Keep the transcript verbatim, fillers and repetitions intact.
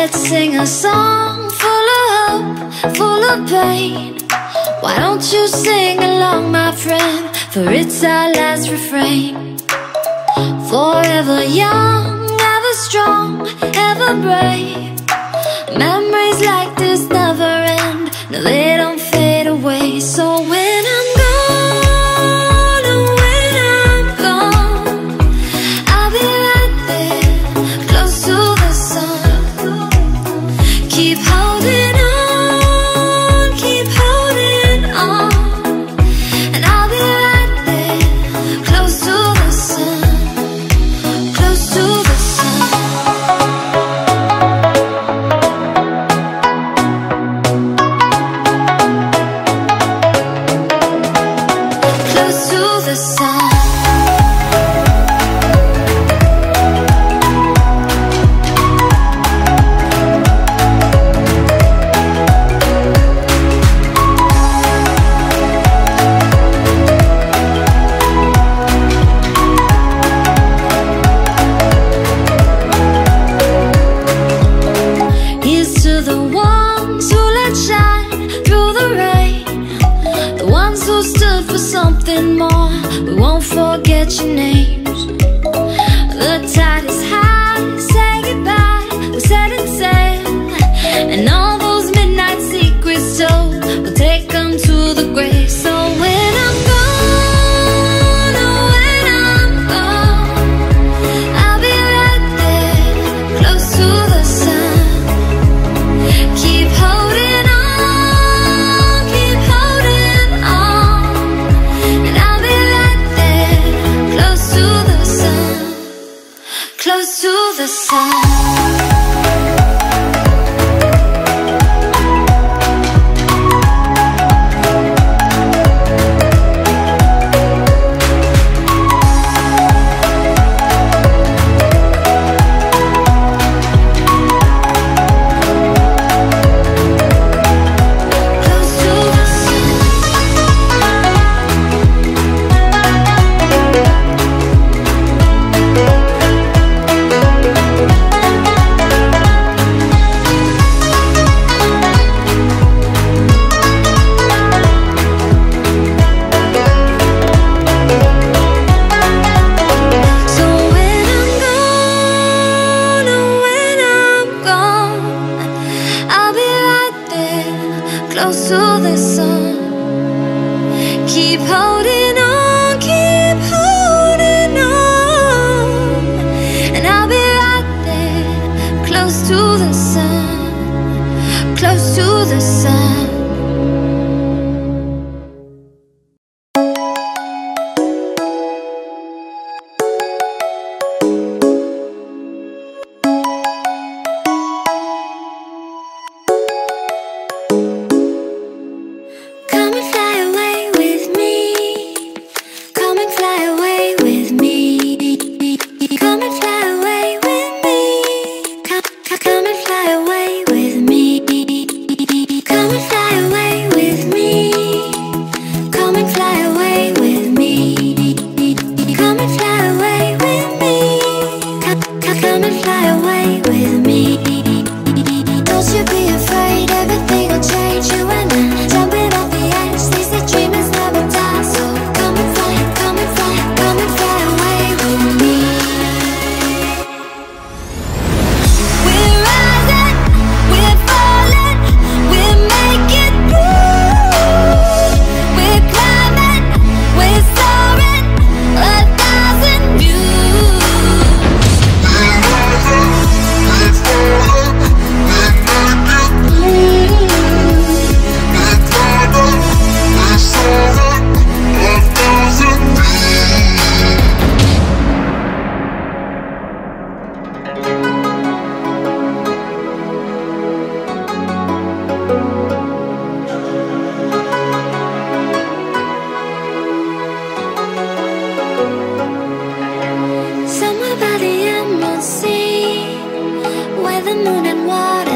Let's sing a song full of hope, full of pain. Why don't you sing along, my friend? For it's our last refrain. Forever young, ever strong, ever brave. Memories like this never end. No, they don't fade away. So when I'm gone, oh, when I'm gone, I'll be right there, close to the sun. Keep holding on, keep holding on, and I'll be right there, close to the sun, close to the sun. Close to the sun. Here's to the ones who let shine through the rain, the ones who stood for something more. We won't forget your names. The tide is high, say goodbye, we're setting sail, and all those midnight secrets told, we'll take them to the grave. So when I'm gone, oh, when I'm gone, I'll be right there, close to the sun. Keep holding on, keep holding on, and I'll be right there, close to the sun, close to the sun. Close to the sun. So when I'm gone, oh, when I'm gone, I'll be right there, close to the sun. Keep holding on, keep holding on, and I'll be right there, close to the sun, close to the sun. Come and fly away with me. Come and fly away with me. Come and fly away with me. Come, come, come and fly away with me. Come and fly away with me. Come and fly away with me. Come and fly away with me. Come, come, come and fly away with me. Don't you be afraid, everything will change. You and I jumping off the edge. They say dreamers never die. So come and fly, come and fly, come and fly away with me. We're rising, we're falling, we're making through. We're climbing, we're soaring, a thousand views. We're rising, we're falling, we're making through. We're climbing, we're soaring, a thousand views. Somewhere by the emerald sea, where the moon and water